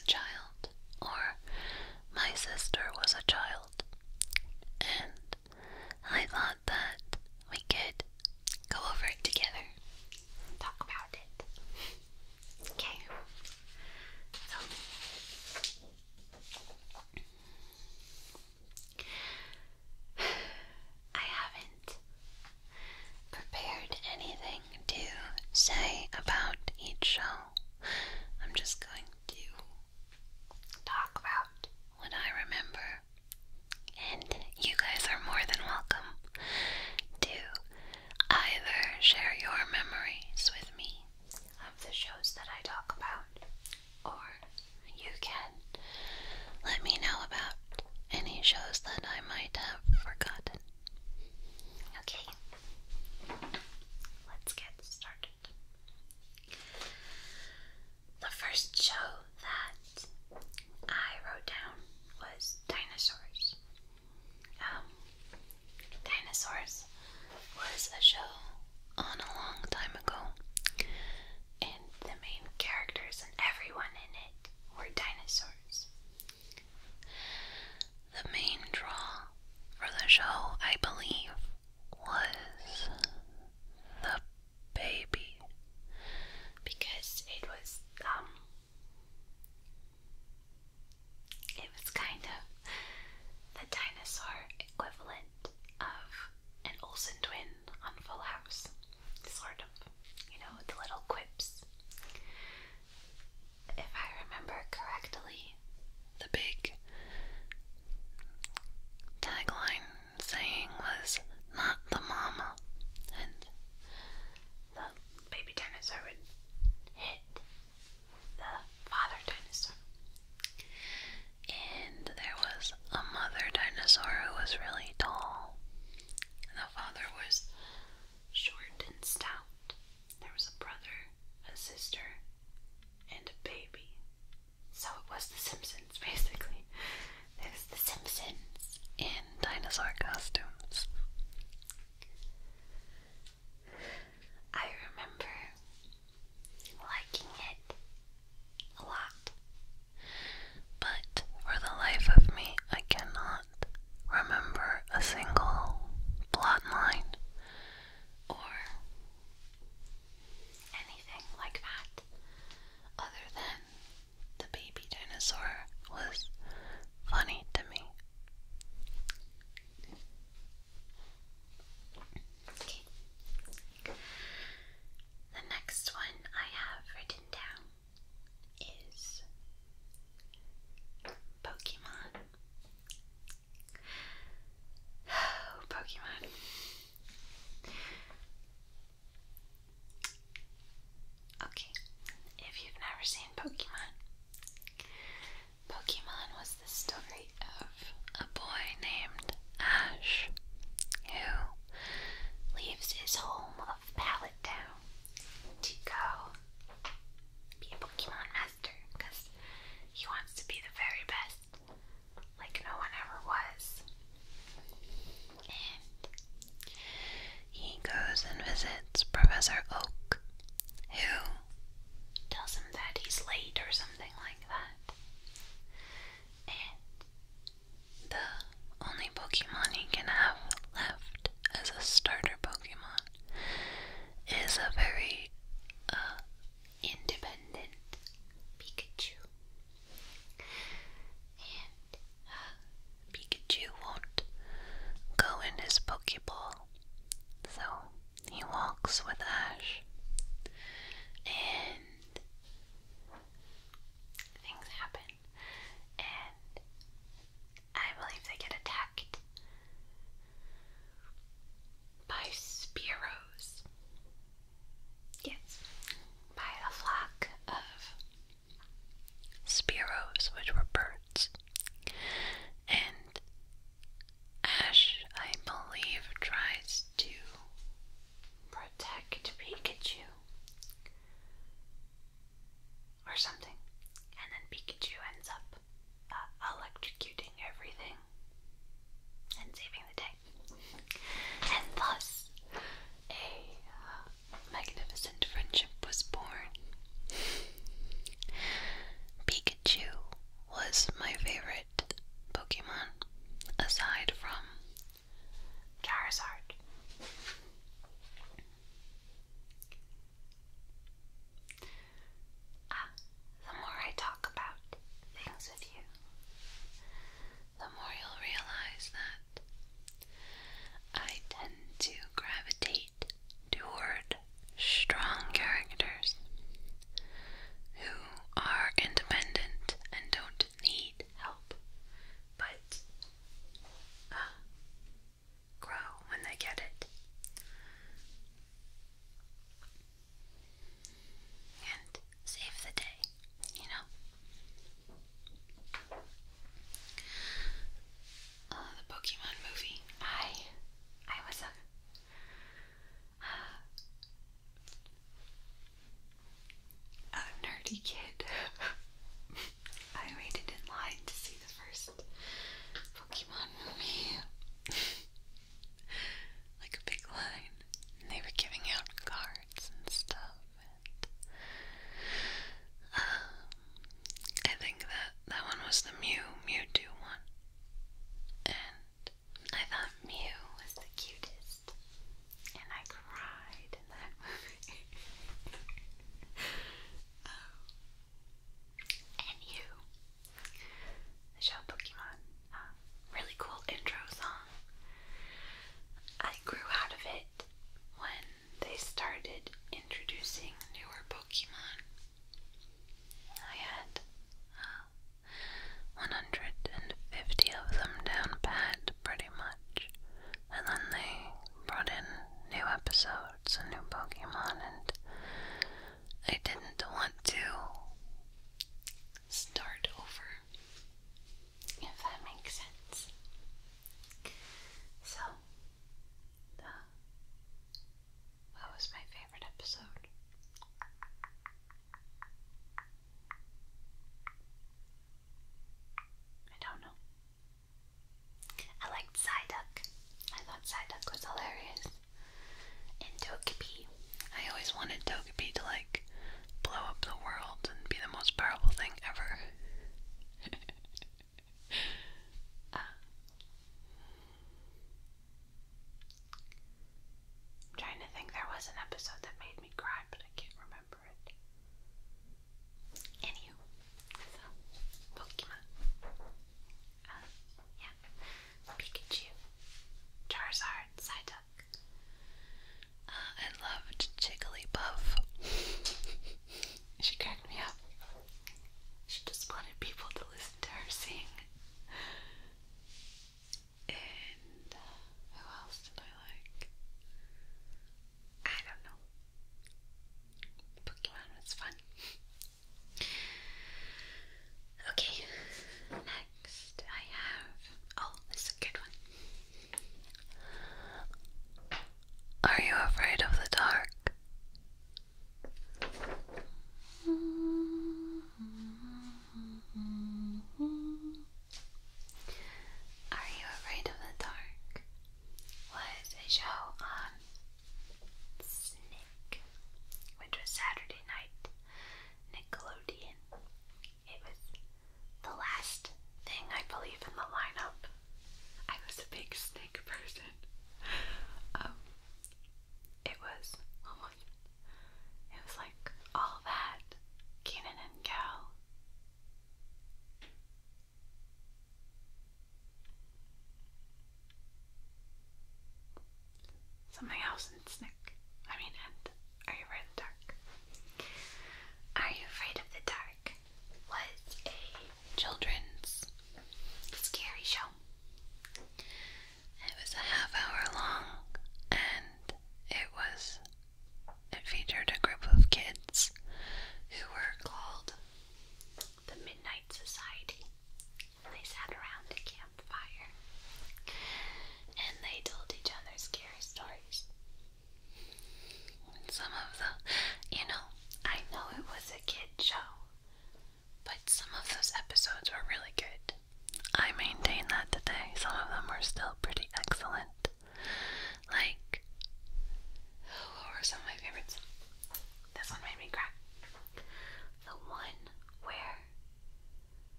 a child, or my sister was a child, and I thought that we could go over it together and talk about it. Okay. So, I haven't prepared anything to say about each show. I'm just going to talk about what I remember, and you guys are more than welcome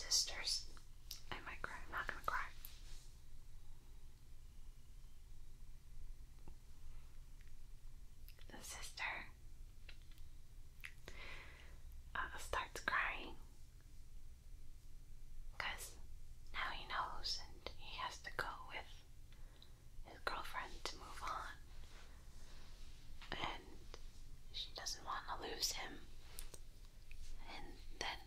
sisters. I might cry. I'm not gonna cry. The sister starts crying because now he knows and he has to go with his girlfriend to move on, and she doesn't want to lose him. And then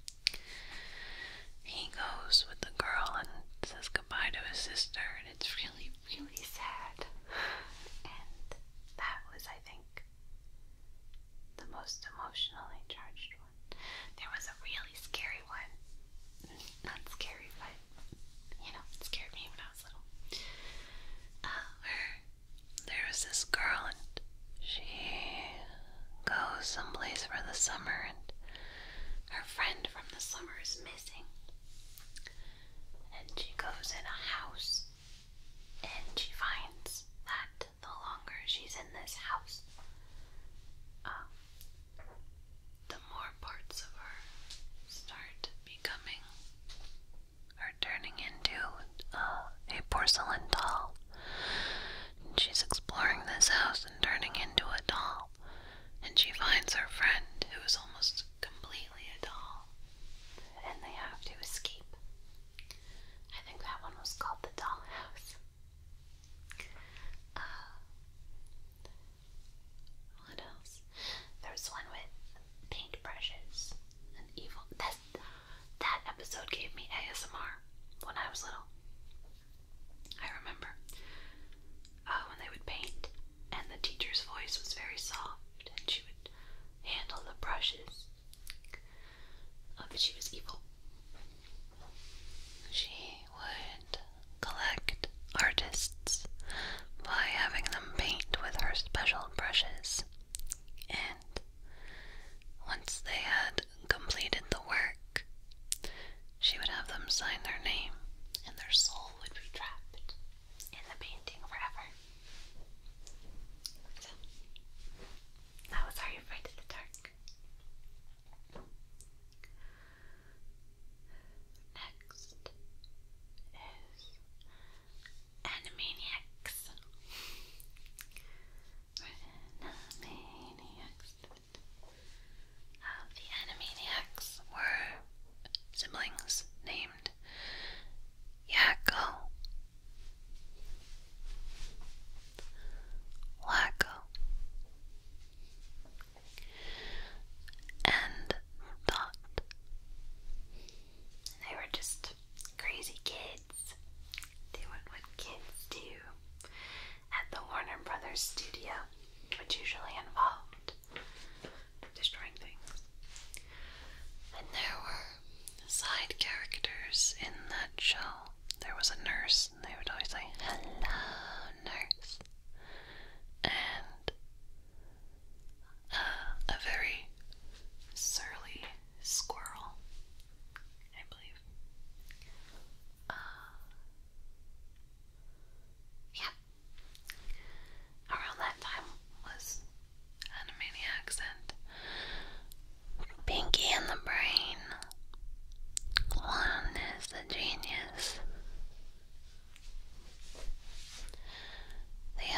he goes with the girl and says goodbye to his sister, and it's really, really sad. And that was, I think, the most emotionally charged one. There was a really scary one. Not scary, but, you know, it scared me when I was little. Where there was this girl and she goes someplace for the summer and her friend from the summer is missing. And she goes in a house and she finds that the longer she's in this house, the more parts of her start becoming or turning into a porcelain doll. And she's exploring this house and turning into a doll. And she finds her friend who is almost completely a doll. And they have to escape. I think that one was called The Dollhouse. What else? There's one with paintbrushes and evil. That episode gave me ASMR when I was little. I remember when they would paint and the teacher's voice was very soft and she would handle the brushes. But she was evil. She would collect artists by having them paint with her special brushes, and once they had completed the work, she would have them sign their name, and their soul would be trapped in the painting forever. So, that was Are You Afraid of the Dark? Next is Animaniacs. The Animaniacs were siblings named Yakko, Wacko, and Dot. They were just crazy kids doing what kids do at the Warner Brothers studio, which usually involved destroying things. And there were side characters in that show. There was a nurse, and they would always say, "Hello, nurse." And a very surly squirrel, I believe. Yeah. Around that time was Animaniacs and Pinky and the Brain. One is the genius. The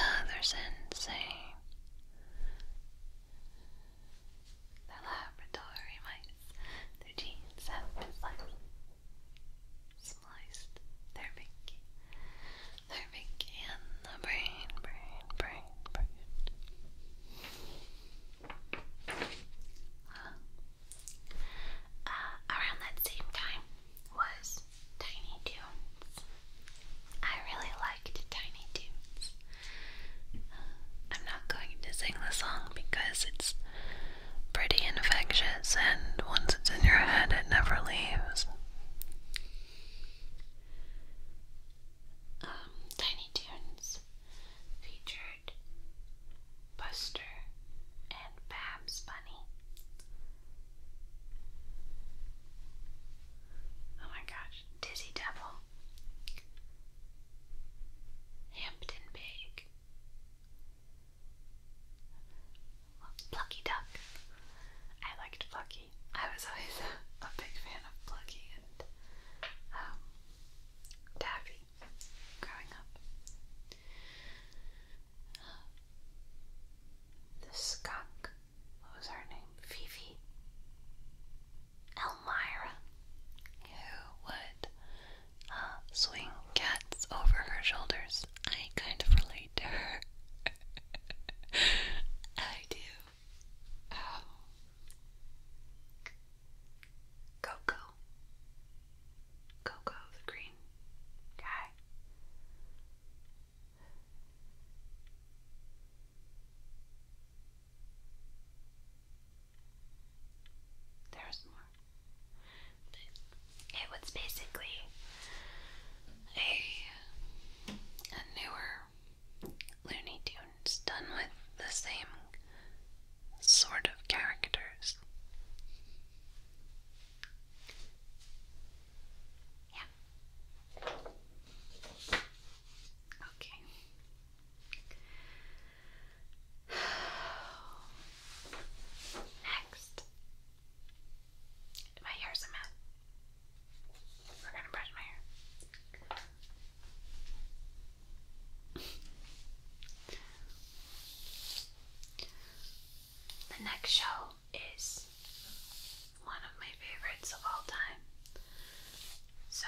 next show is one of my favorites of all time. So,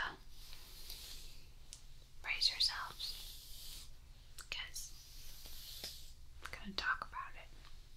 brace yourselves, because I'm going to talk about it.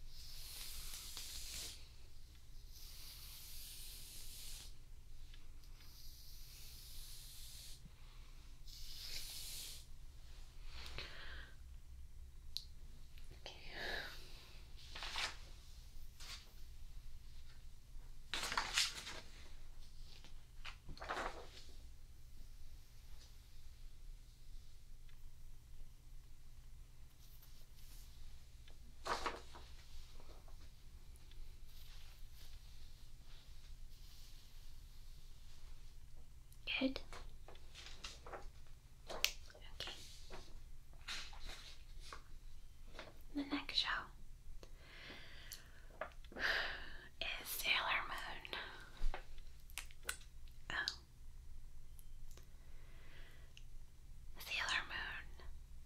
Good. Okay. The next show is Sailor Moon. Oh. Sailor Moon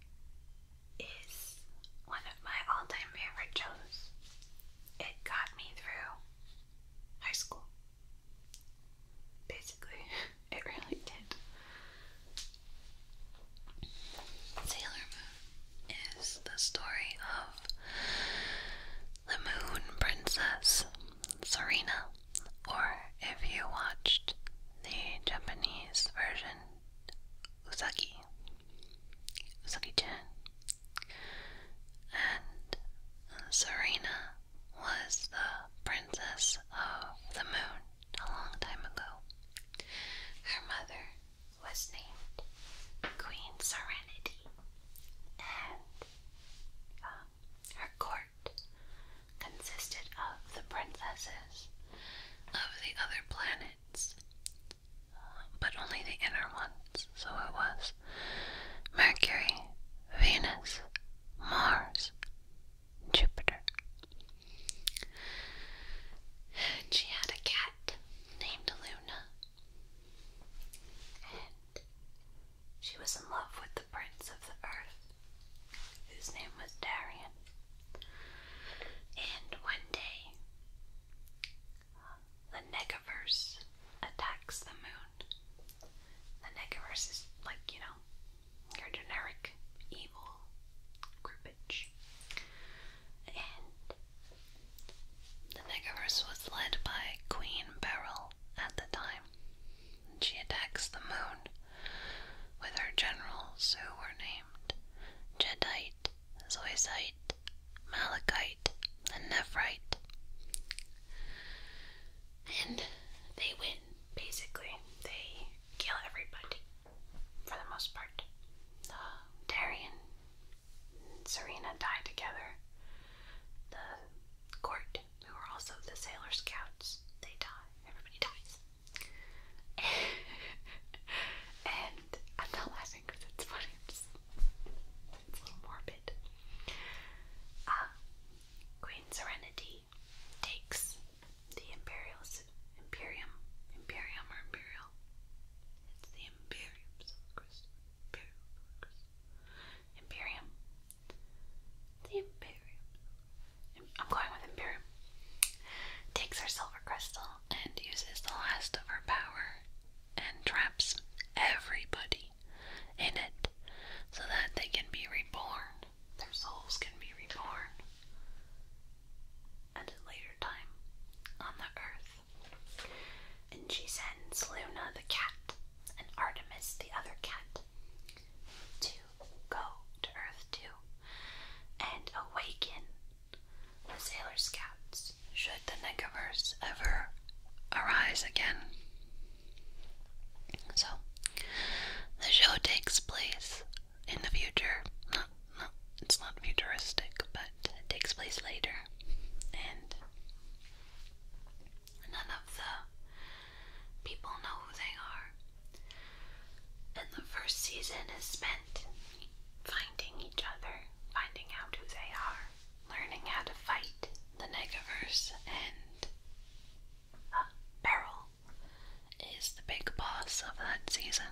is one of my all-time favorite shows. It got me through high school. Basically, it really did. Sailor Moon is the story of the Moon Princess, Serena, or if you watched the Japanese version, Usagi-chan. And Serena was the princess of the moon a long time ago. Her mother was named Queen Serenity, and her court consisted of the princesses of the other planets, but only the inner ones. So it was Mercury, Venus, Mars, Jupiter. And she had a cat named Luna, and she was in love with the prince of the earth, whose name was Darian. And one day, the Negaverse attacks the moon. The Negaverse is like, your generic evil groupage. And the Negaverse was led by Queen Beryl at the time. And she attacks the moon with her generals who were named Jadeite, Zoisite, Malachite, and Nephrite. And they win, basically. They kill everybody, for the most part. Darian and Serena die together. The court, who are also the Sailor Scouts, they die. Everybody dies. And I'm not laughing because it's funny. It's a little morbid. Queen Serenity takes the Imperium. It's the Imperium. I'm going with Imperium. Takes her silver crystal and uses the last of her power and traps everybody in it so that they can be reborn. Their souls can be reborn at a later time on the earth. And she sends Luna the cat and Artemis the other cat to go to Earth too and awaken the Sailor Scouts should the Negaverse ever arise again. So, the show takes place in the future. It's not futuristic, but it takes place later. And none of the people know who they are. And the first season is spent finding each other, finding out who they are, learning how to fight the Negaverse, and Beryl is the big boss of that season.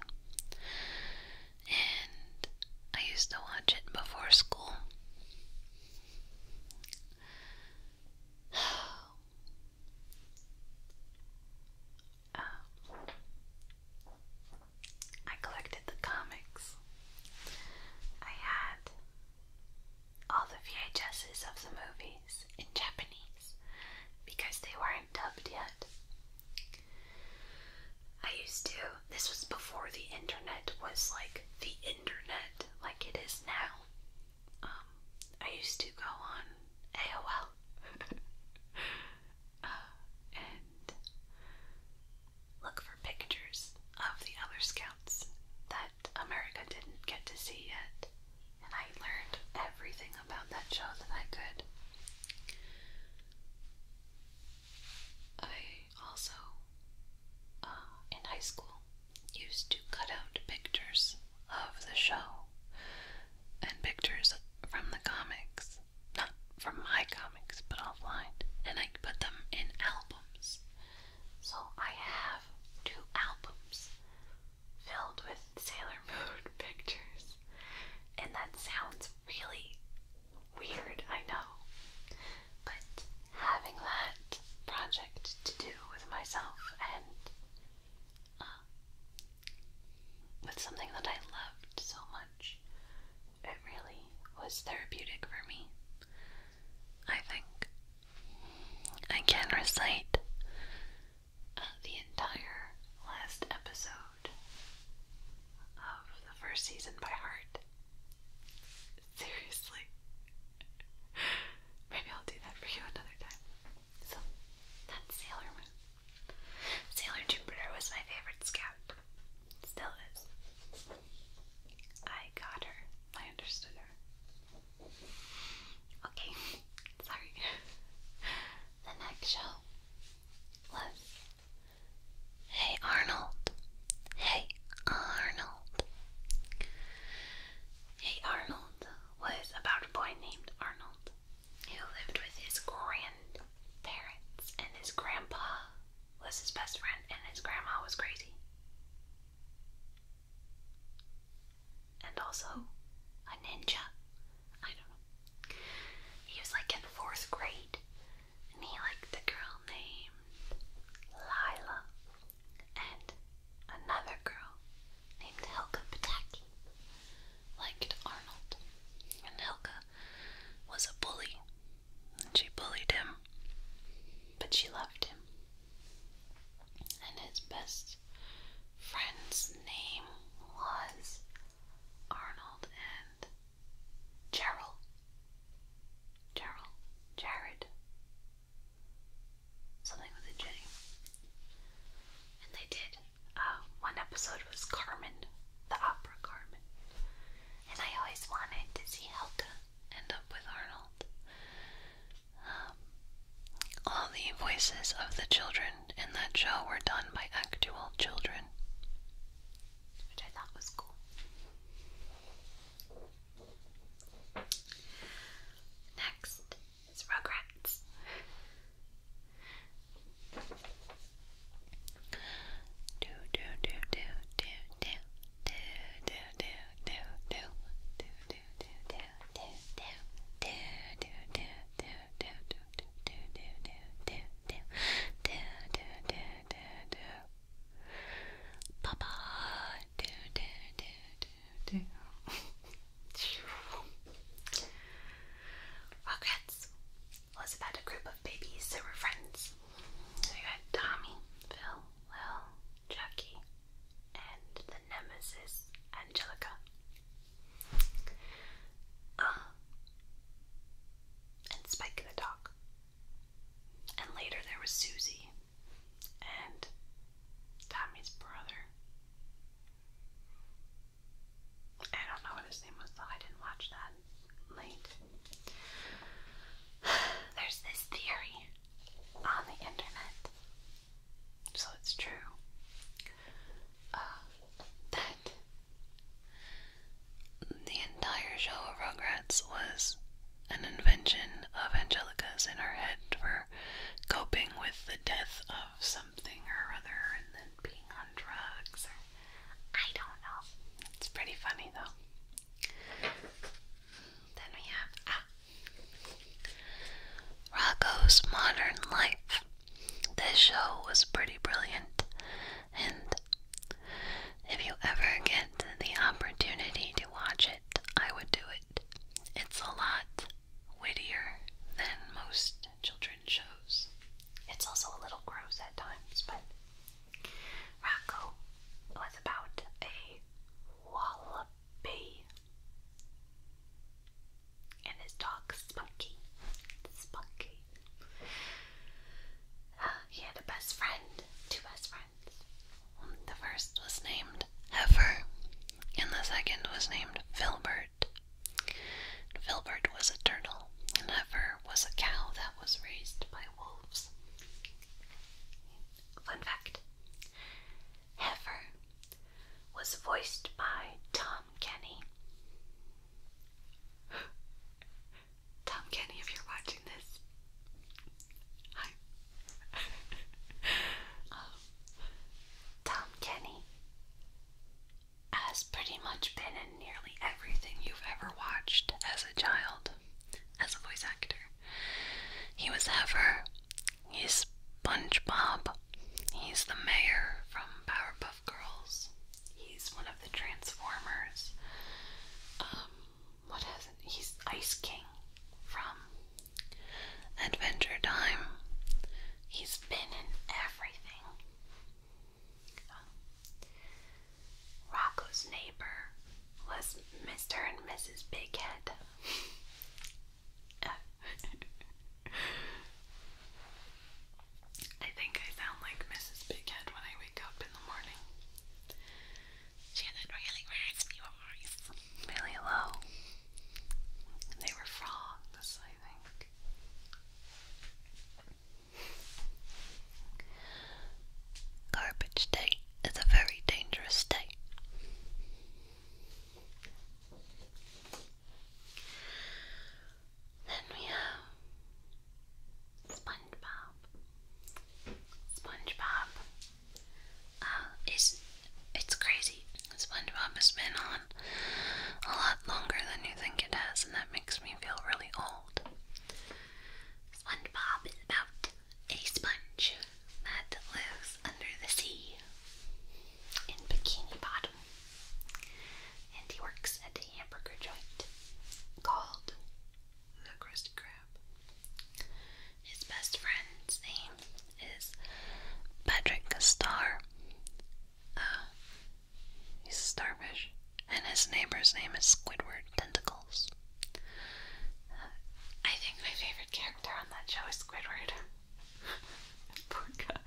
And I used to watch it before school. was like the internet like it is now. I used to go on AOL and look for pictures of the other scouts that America didn't get to see yet. And I learned everything about that show that I could. I also, in high school, used to cut out pictures of the show and pictures from the comics, not from my comics, but offline, and I put them in albums. So I have 2 albums filled with Sailor Moon pictures, and that sounds really weird, I know, but having that project to do with myself and with something that I loved so much, it really was therapeutic for me. I think I can recite the entire last episode of the first season by heart. Seriously. Maybe I'll do that for you another time. So, that's Sailor Moon. Sailor Jupiter was my favorite scout. Still is. I got her. I understood her. Okay, sorry. The next show was Hey Arnold. Hey Arnold. Hey Arnold was about a boy named Arnold who lived with his grandparents, and his grandpa was his best friend, and his grandma was crazy. And also a ninja. I don't know. He was like in 4th grade, and he liked a girl named Lila, and another girl named Helga Pataki liked Arnold. And Helga was a bully, and she bullied him, but she loved him. And his best friend's name was Arnold and Gerald. Jared. Something with a J. And they did. One episode was Carmen, the opera Carmen. And I always wanted to see Helga end up with Arnold. All the voices of the children in that show were done by actual children, which I thought was cool. Next is Rugrats. as ever, he's SpongeBob. He's the mayor from Powerpuff Girls. He's one of the Transformers. He's Ice King from Adventure Time. He's been in everything. Rocco's neighbor was Mr. and Mrs. Bighead. I think I sound like Mrs. Bighead when I wake up in the morning. She had that really raspy voice. Really low. They were frogs, I think. Garbage day is a very dangerous day. Then we have SpongeBob. SpongeBob it's crazy. SpongeBob has been on a lot longer than you think it has, and that makes me feel really old. SpongeBob is about a sponge that lives under the sea in Bikini Bottom, and he works at a hamburger joint called the Krusty Krab. His best friend's name is Patrick Star. He's a starfish, and his neighbor's name is Squidward Tentacles. I think my favorite character on that show is Squidward. Poor guy.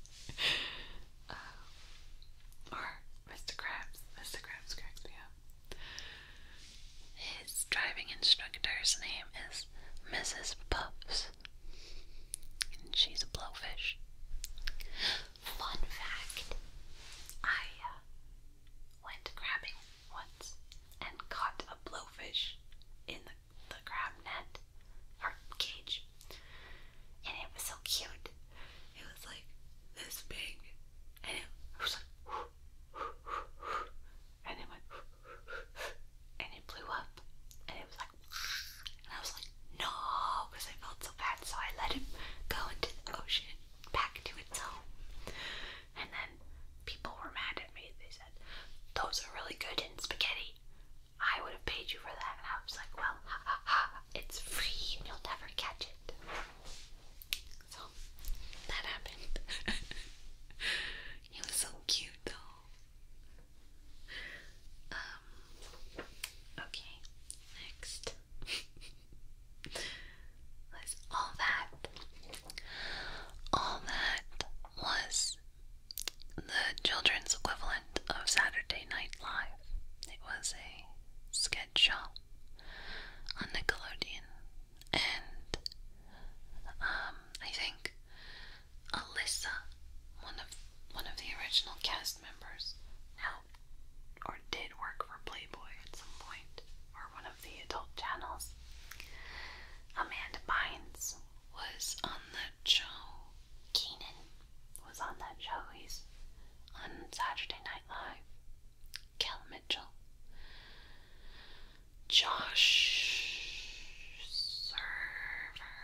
Or Mr. Krabs. Mr. Krabs cracks me up. His driving instructor's name is Mrs. Puffs, and she's a blowfish. Fun fact, I went crabbing once and caught a blowfish in the crab net, or cage, and it was so cute. It was like this big, and it was like, and it went, and it blew up, and it was like, and I was like, no, because I felt so bad, so I let him go into the ocean, back to its home. And then people were mad at me. They said, those are really good in spaghetti. I would have paid you for that. And I was like, well, ha ha ha, it's free and you'll never catch it. So, that happened. He was so cute though. Okay, next. All that was the children's equivalent of Saturday Night Live. It was a sketch show on Nickelodeon, and I think Alyssa, one of the original cast members, now or did work for Playboy at some point, or one of the adult channels. Amanda Bynes was on that show. Keenan was on that show. He's on Saturday Night Live. Kel Mitchell. Josh Server.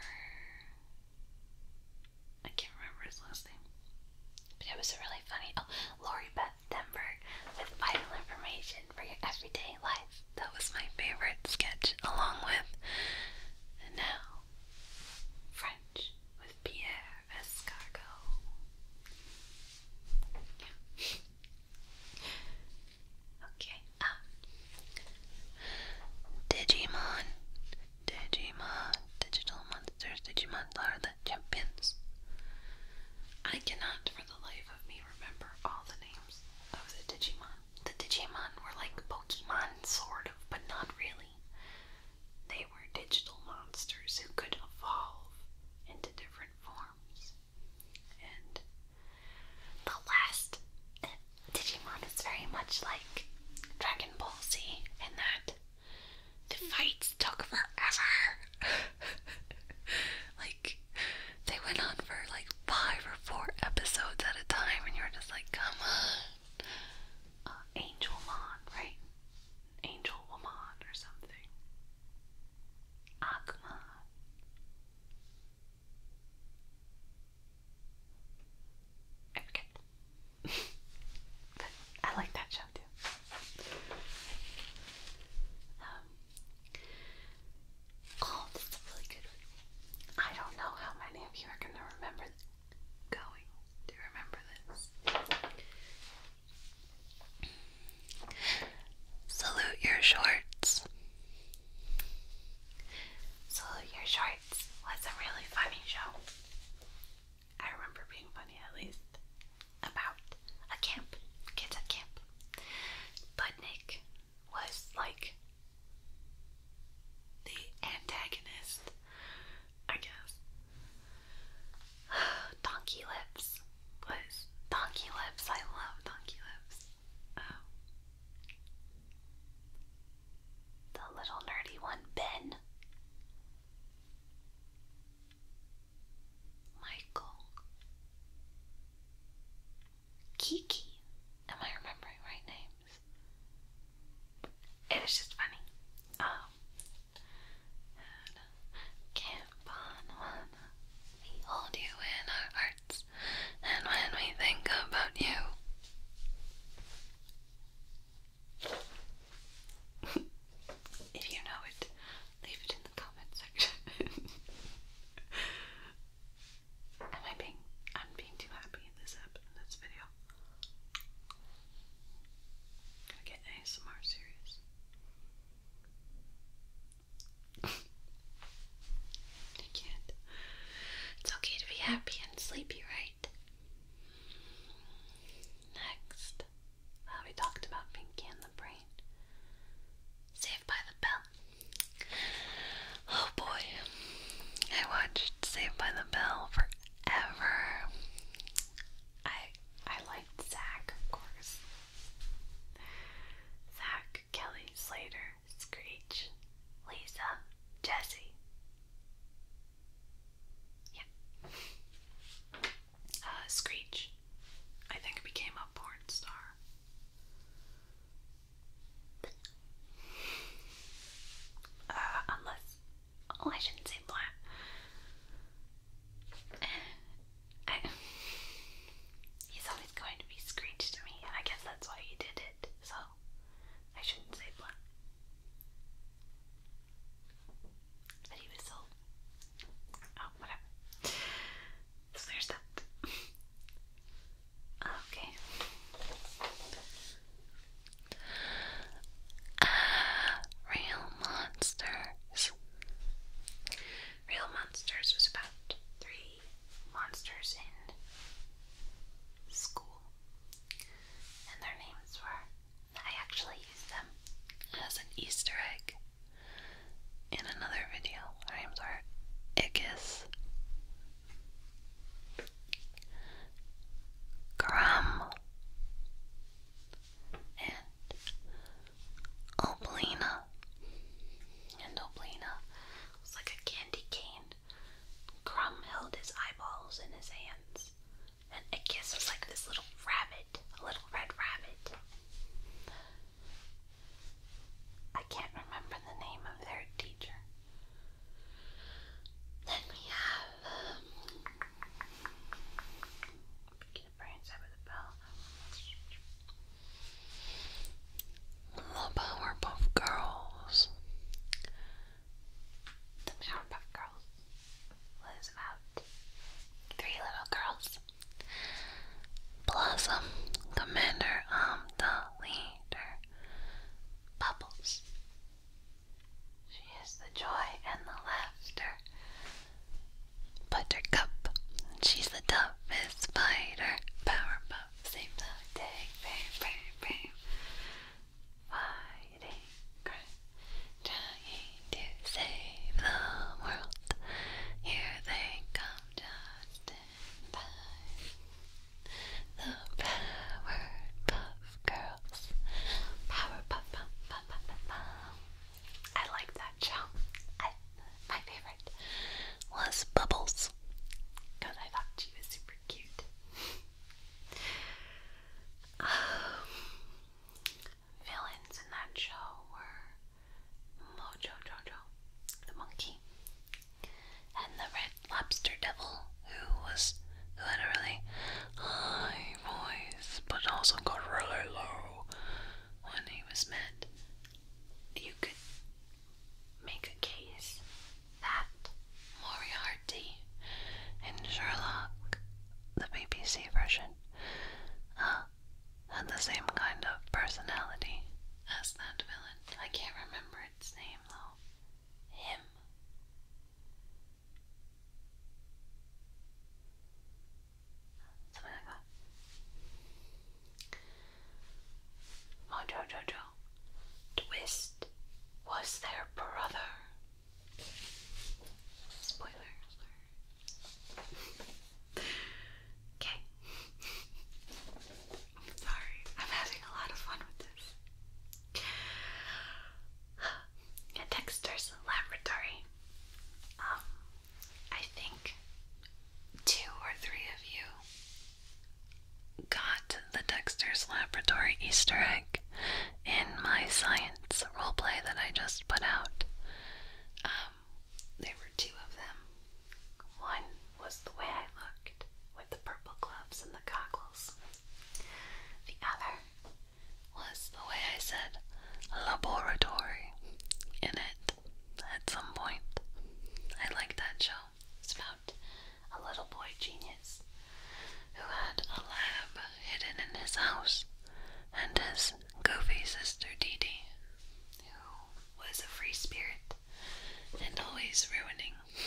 I can't remember his last name, but it was a really funny. Oh, Lori Beth Denberg with Vital Information for Your Everyday Life. That was my favorite sketch, along with And Now French with Pierre Escargot. Yeah. Okay. Digimon. Digital monsters. Digimon are the champions. I cannot for the life of me remember all the names of the Digimon. The Digimon were like Pokemon, sort of, but not really. They were digital monsters who could evolve into different forms. And the last Digimon is very much like Dragon Ball Z in that the fights took forever. Like, they went on for like 5 or 4 episodes at a time, and you were just like, come on. Angelmon, right? Angelwoman or something. Agumon. Your Shorts. So Your Shorts was a really funny show. I remember being funny, at least, about a camp, kids at camp. But Nick was like the antagonist, I guess. Donkey Lips was Donkey Lips. I love Donkey Lips. The little nerdy one, Ben. Michael. Kiki. Am I remembering right names? It was just funny. And Camp on One. We hold you in our hearts, and when we think about you. If you know it, leave it in the comment section. I'm being too happy in this video. Gonna get ASMR serious. I can't. It's okay to be happy and sleepy, right? Next, we talked about Pinky and the Brain. Saved by the Bell. Oh boy, I watched Saved by the Bell forever. I liked Zach, of course. Zach, Kelly, Slater, Screech, Lisa, Jesse. Yeah. Screech, I think, became a porn star. Unless, I shouldn't say black. He's always going to be Screech to me, and I guess that's why he did it, so I shouldn't say black. But he was so... oh, whatever. So there's that. Okay. Real Monsters. Real Monsters was about 3 monsters in school, and their names were, I actually used them as an Easter egg in another video. Their names were Ickis, Grum, and Oblina. And Oblina was like a candy cane. Grum held his eyeballs in his hands. And Ickis was like this little rabbit, a little red rabbit. I can't remember the name of their teacher. Then we have Pinky the Brain, Saved by the Bell. The Powerpuff Girls. The Powerpuff Girls was about 3 little girls. Blossom, Commander, the leader. Bubbles, she is the joy and the laughter. Buttercup, she's the toughest fighter. Powerpuff, save the day, fighting, trying to save the world. Here they come just in time. The Powerpuff Girls. Powerpuff, I like that show. My favorite was Bubbles, because I thought she was super cute. Villains in that show were Mojo Jojo, the monkey, and the Red Lobster Devil, who had a really high voice, but also got really low when he was mad. You could make a case that Moriarty in Sherlock, the BBC version, had the same kind of personality as that villain. I can't Easter egg in my science roleplay that I just put out. There were two of them. One was the way I looked with the purple gloves and the goggles. The other was the way I said laboratory in it at some point. I like that show. It's about a little boy genius who had a lab hidden in his house, and his goofy sister Dee Dee, who was a free spirit and always ruining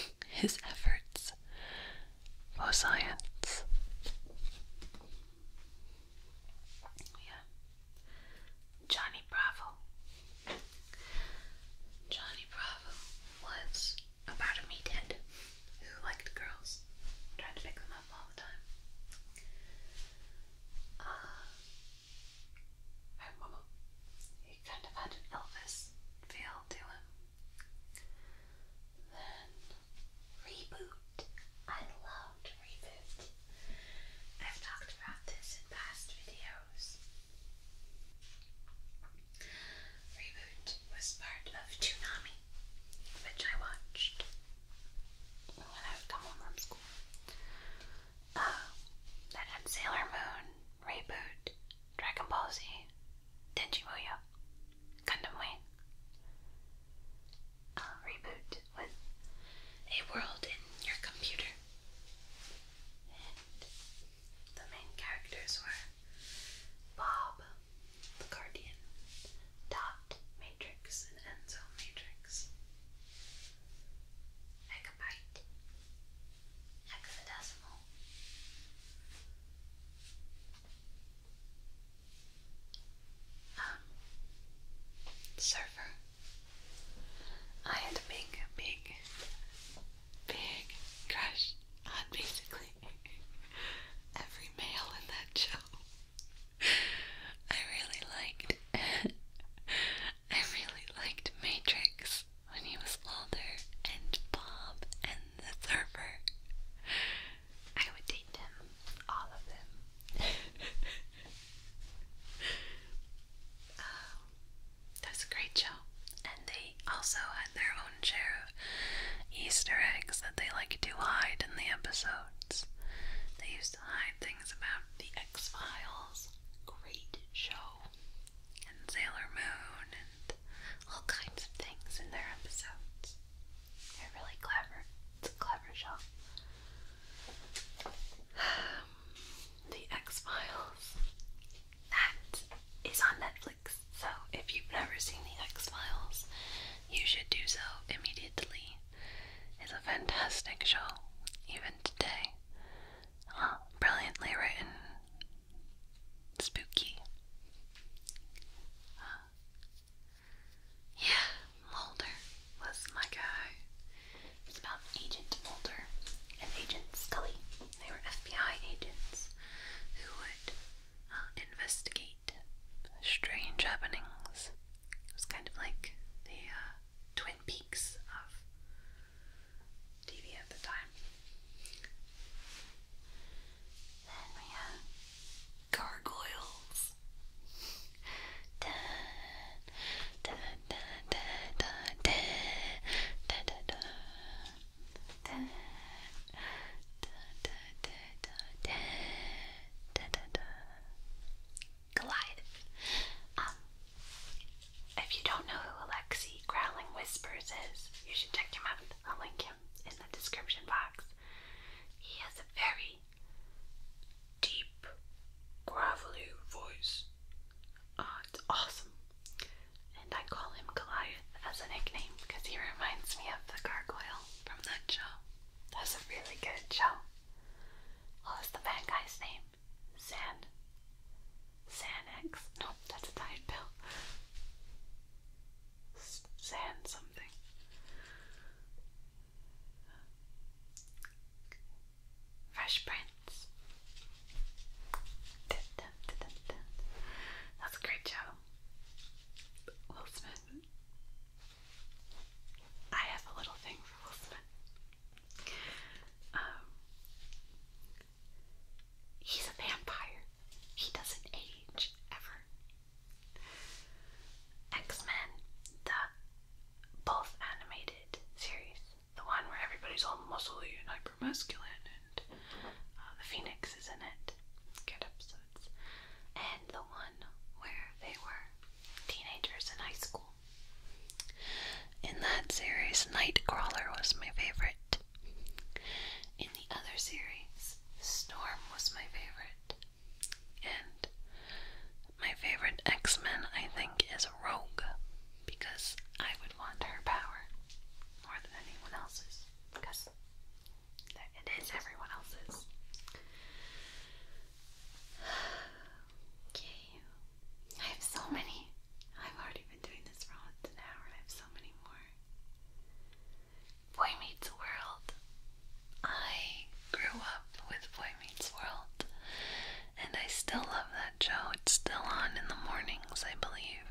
show. It's still on in the mornings, I believe.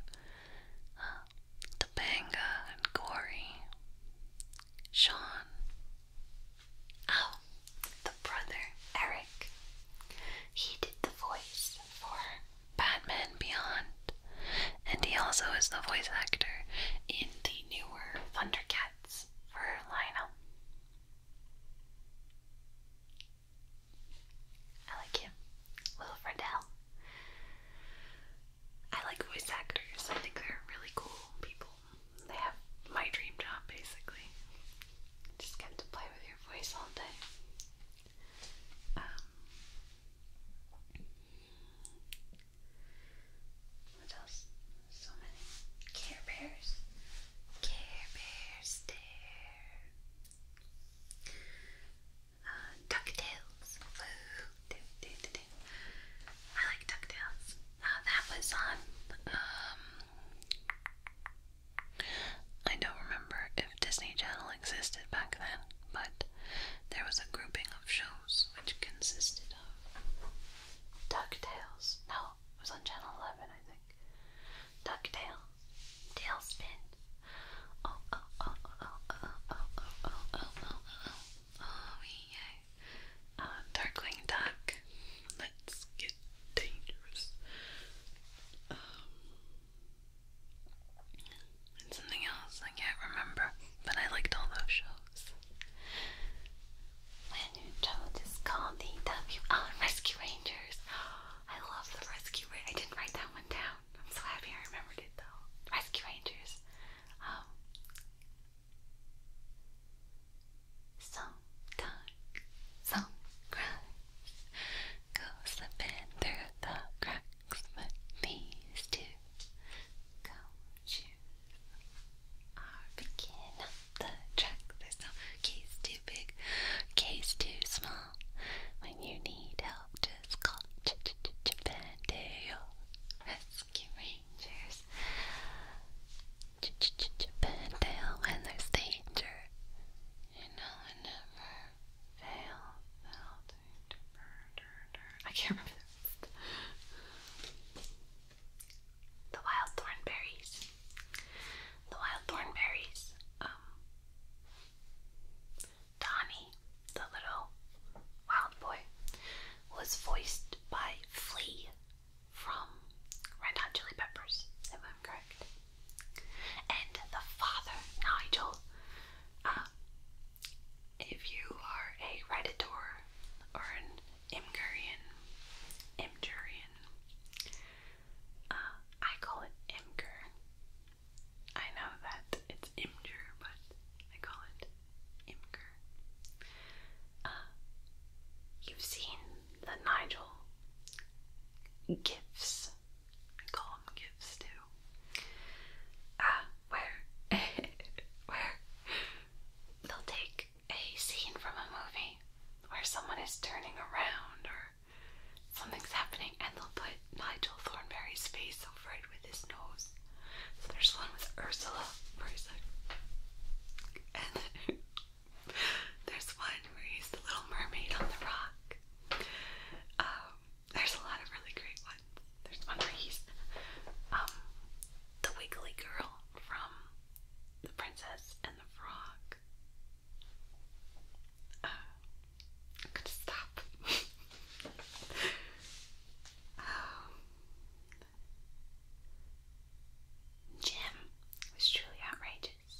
Topanga and Gory. Sean. Oh, the brother, Eric. He did the voice for Batman Beyond. And he also is the voice actor in the newer Thundercats for Lionel. I like him. Will Friedle. I like voice actors. I think they're really cool people. They have my dream job, basically. Just get to play with your voice all day. What else? So many. Care Bears. Care Bears there. DuckTales. Woo. I like DuckTales. That was on, I don't remember if Disney Channel existed back then, but there was a grouping of shows which consisted of DuckTales. No, it was on Channel 11, I think. DuckTales. Tailspin. Oh, oh, oh, oh, oh, oh, oh, oh, oh, oh, oh, yeah. Darkwing Duck. Let's get dangerous. And something else I can't remember, but I liked all those shows. When your child is called the Rescue Rangers. I love the Rescue Rangers. I didn't write that one down. I'm so happy I remembered it though. Rescue Rangers. Some dark, some cries, go slipping through the cracks, but these two come choose are picking up the track. There's no case too big, case too small. When you need help, just call Bandale Rescue Rangers. Bandale when there's danger. You know it never fails. I can't remember this. The Wild Thornberries. The Wild Thornberries. Donnie, the little wild boy, was voiced by Flea from Red Hot Chili Peppers, if I'm correct. And the father, Nigel, if you are a Redditor or an Imgurian, I call it Imgur. I know that it's Imgur, but I call it Imgur. You've seen the Nigel GIFs. I call them GIFs too. Where they'll take a scene from a movie where someone is turning around or something's happening, and they'll put Nigel Thornberry's face over it with his nose. So there's one with Ursula for a sec. And then there's one where he's the Little Mermaid on the rock. There's a lot of really great ones. There's one where he's the Wiggly Girl from The Princess and the Frog. I'm gonna stop. Jim was truly outrageous.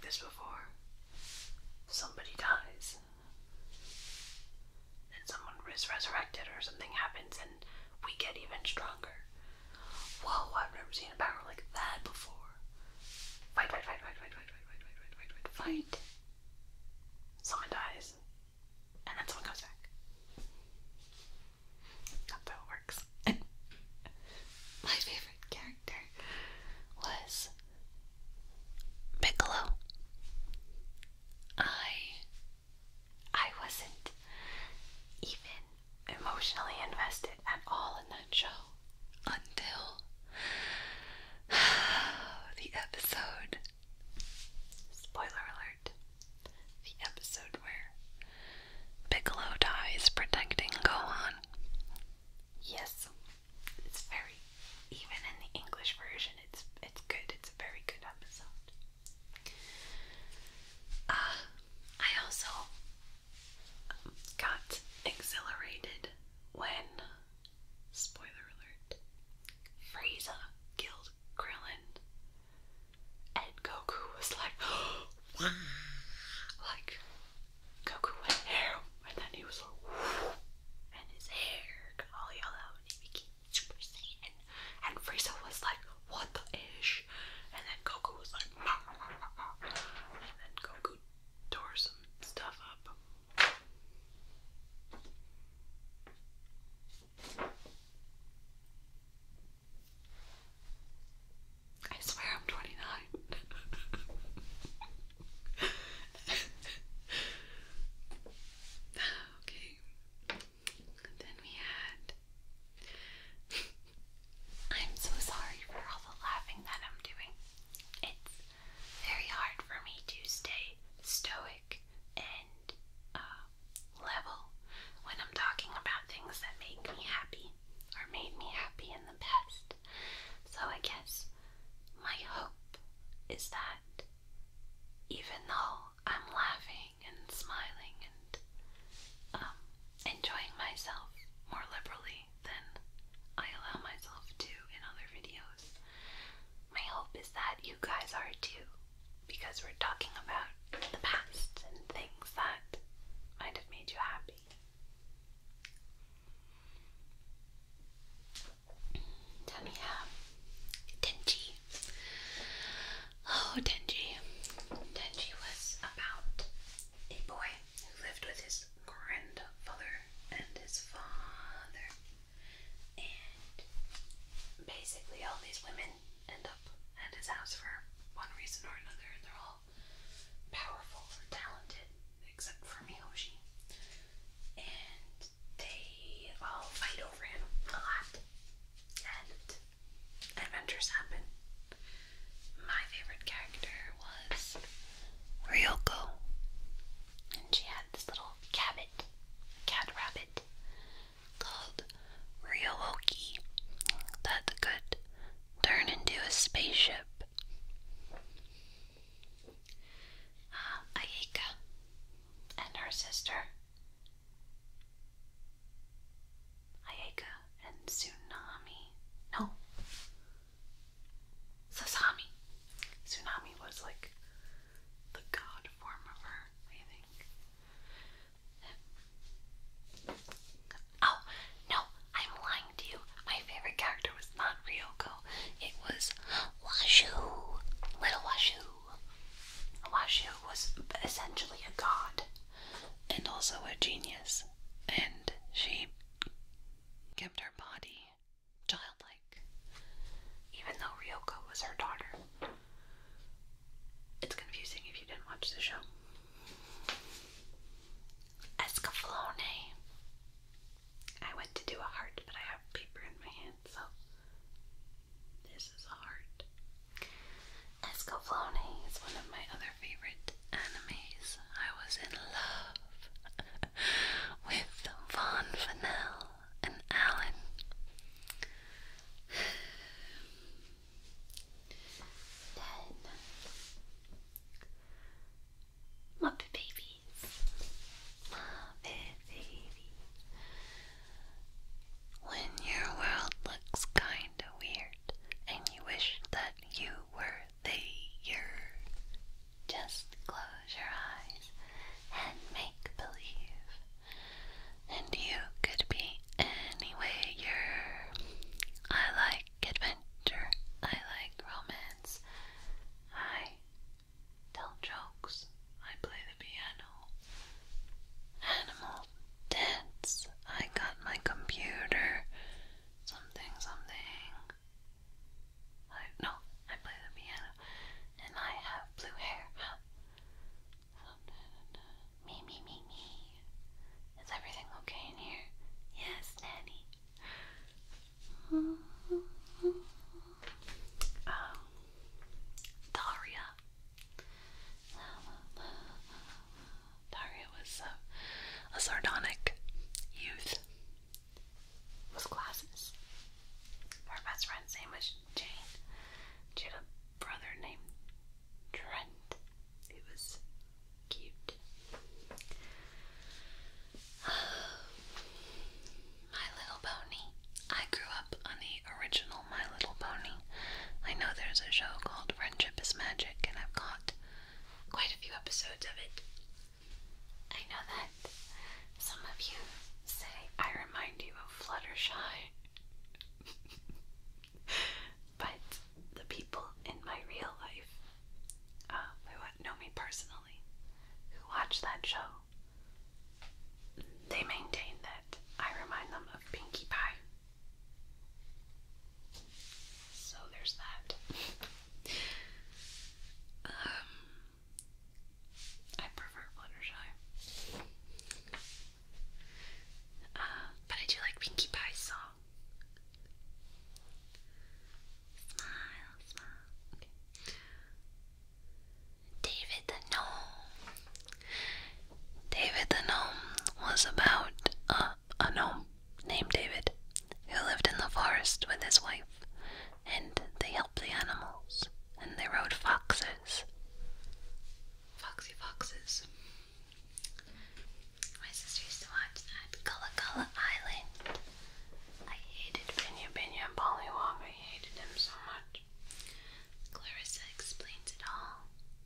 this before. Somebody dies, and someone is resurrected, or something happens, and we get even stronger. Whoa, I've never seen a power like that before. Fight, fight, fight, fight, fight, fight, fight, fight, fight, fight, fight, fight. Someone dies, and then someone comes back. That's how it works. My favorite character was Piccolo. I wasn't even emotionally invested at all in that show until the episode, spoiler alert, the episode where Piccolo dies protecting Gohan. Yes, it's very, even in the English version, it's good. It's a very good episode. I also got exhilarated when, spoiler alert, Frieza killed Krillin, and Goku was like, like, Goku went ham, and then he was like, and his hair got all yellow, and he became Super Saiyan, and Frieza was like, what the ish, and then Goku was like, and then Goku tore some stuff up. I swear I'm 29. Okay. Then we had... I'm so sorry for all the laughing that I'm doing. It's very hard for me to stay stoic and level when I'm talking about things that make me happy or made me happy in the past. So I guess my hope is that even though I'm laughing and smiling and enjoying myself more liberally than I allow myself to in other videos, my hope is that you guys are too, because we're talking about the past and things that might have made you happy. Then we have Denji. Oh, Denji. Denji was about a boy who lived with his grandfather and his father. And basically all these women end up at his house for one reason or another, and they're all powerful or talented, except for Miyoshi. And they all fight over him a lot. And adventures happen. My favorite character was Ryoko. And she had this little cat rabbit called Ryowoki that could turn into a spaceship. Ayeka and her sister Ayeka and Sasami. Tsunami was like the god form of her, I think. Oh, no, I'm lying to you. My favorite character was not Ryoko. It was Washu. Little Washu. Washu was essentially a god. And also a genius. And she kept her body childlike, even though Ryoko was her daughter. It's confusing if you didn't watch the show. Escaflowne. I went to do a heart, but I have paper in my hand, so this is a heart. Escaflowne is one of my other favorite animes. I was in love with Von Fennell and Alan. Then Daria. Daria was a sardonic youth with glasses. Her best friend's name was Jane. She had a brother named Trent. He was cute. My Little Pony. I grew up on the original My Little Pony. I know there's a show called Friendship is Magic, and I've got quite a few episodes of it. I know that some of you say I remind you of Fluttershy. But the people in my real life who know me personally, who watch that show, they maintain that I remind them of Pinkie Pie. So there's that. I prefer Fluttershy. But I do like Pinkie Pie's song. Smile, smile. Okay. David the Gnome. David the Gnome was about a gnome named David who lived in the forest with his wife, and they helped the animals, and they rode foxes. Foxy foxes. My sister used to watch that. Gullah Gullah Island. I hated Binya Binya and Pollywog. I hated them so much. Clarissa explains it all.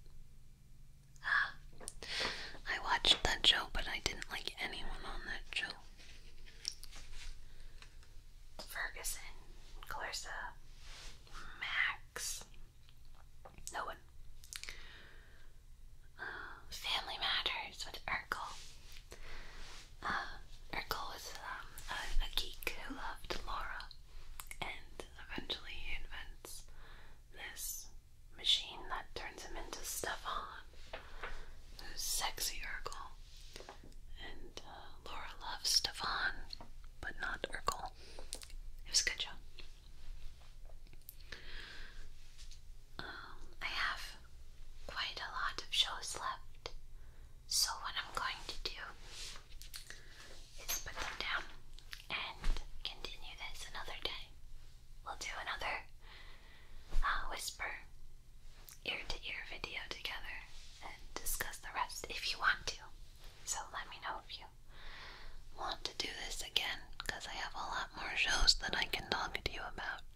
I watched that show, but I didn't like anyone on that show. Ferguson, Clarissa, Max, no one. Family Matters with Urkel. Urkel was a geek who loved Laura, and eventually he invents this machine that turns him into Stefan, who's sexy Urkel. And Laura loves Stefan, but not Urkel. It was a good show. I have quite a lot of shows left, so what I'm going to do is put them down and continue this another day. We'll do another whisper ear-to-ear video together and discuss the rest if you want to. So let me know if you want to do this again, because I have a lot more shows that I can talk to you about.